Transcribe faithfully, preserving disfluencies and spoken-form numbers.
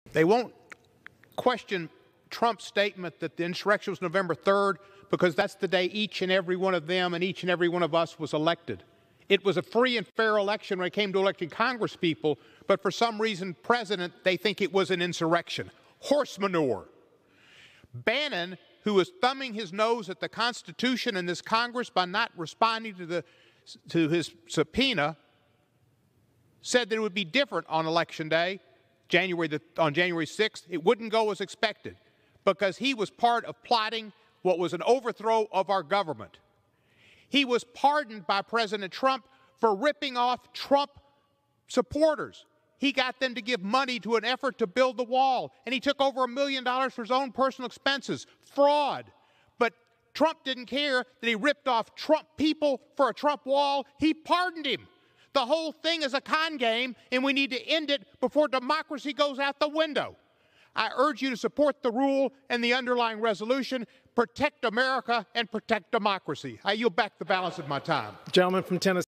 They won't question Trump's statement that the insurrection was November third because that's the day each and every one of them and each and every one of us was elected. It was a free and fair election when it came to electing Congress people, but for some reason, President, they think it was an insurrection. Horse manure. Bannon, who is thumbing his nose at the Constitution and this Congress by not responding to, the, to his subpoena, said that it would be different on Election Day, January the, on January sixth. It wouldn't go as expected because he was part of plotting what was an overthrow of our government. He was pardoned by President Trump for ripping off Trump supporters. He got them to give money to an effort to build the wall, and he took over a million dollars for his own personal expenses. Fraud. But Trump didn't care that he ripped off Trump people for a Trump wall. He pardoned him. The whole thing is a con game, and we need to end it before democracy goes out the window. I urge you to support the rule and the underlying resolution. Protect America and protect democracy. I yield back the balance of my time. Gentleman from Tennessee.